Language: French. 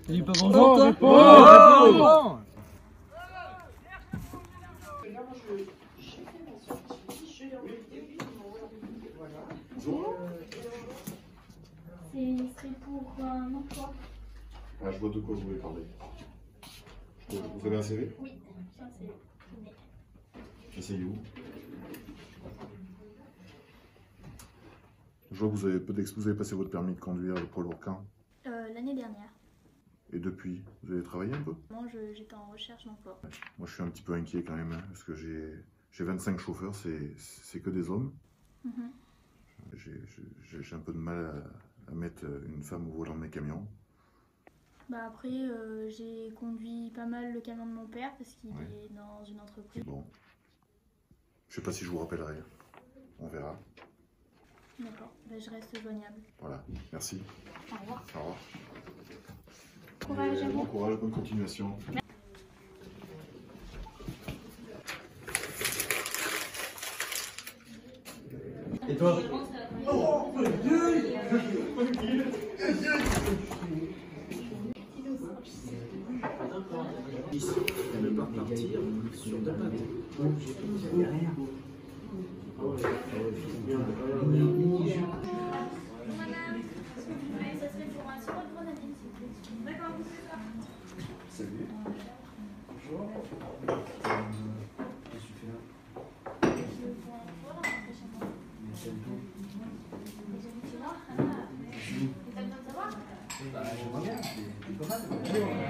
dis pas bonjour, réponds. C'est pour un emploi. Ah, je vois de quoi vous voulez parler. Vous avez un CV? Oui, ça c'est. Essayez où? Je vois que vous avez passé votre permis de conduire pour l'Ourcin. L'année dernière. Et depuis, vous avez travaillé un peu? Moi, j'étais en recherche d'emploi. Moi, je suis un petit peu inquiet quand même, hein, parce que j'ai 25 chauffeurs, c'est que des hommes. J'ai un peu de mal à mettre une femme au volant de mes camions. Bah après, j'ai conduit pas mal le camion de mon père parce qu'il est dans une entreprise. Bon. Je sais pas si je vous rappellerai. On verra. D'accord, bah, je reste joignable. Voilà, merci. Au revoir. Au revoir. Courage à vous. Bon courage, bonne continuation. Et toi? Elle ne pas repartir sur deux pattes. Salut. Bonjour. Qu'est-ce que tu fais là? T'as besoin de savoir? Bah, j'aimerais bien, c'est pas mal.